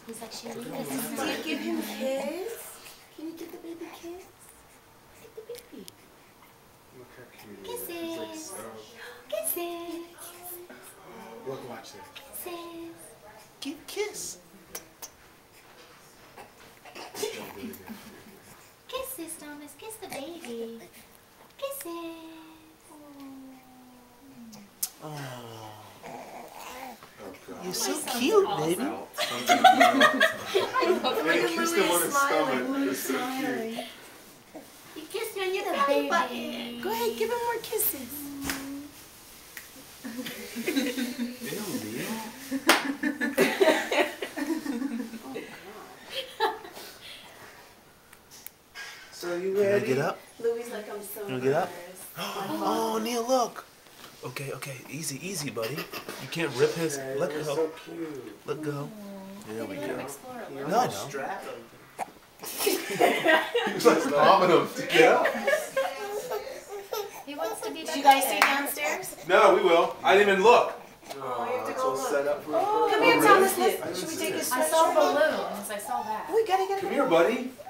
He's like, Sherry, Do you give him a kiss? Can you give the baby a kiss? Give the baby. Look how cute he Kisses. is. He's like so... Kisses. Look, watch this. Kisses. Give a kiss. Kisses, Thomas. Kiss the baby. Kisses. Oh, Oh, God. you're so cute, baby. Yeah, kiss him on his stomach. It's so cute. You kissed me on your The belly baby. button. Go ahead, give him more kisses. Ew, Leo. So you Can I ready? get up? Louis like I'm so You wanna get up? nervous. Oh, Neil, look. Okay, okay, easy, easy, buddy. You can't rip his. Okay, Let you're go. so cute. Let go. There we Let him go. explore it. You No, I know. strap him. He's like bombing him to get up. He wants to be back Did you guys there. stay downstairs? No, we will. I didn't even look. you have to it's go all look. set up for Oh, a come birthday. here, Thomas. Really? Should we take his I saw balloons. I saw that. We gotta get Come here, buddy.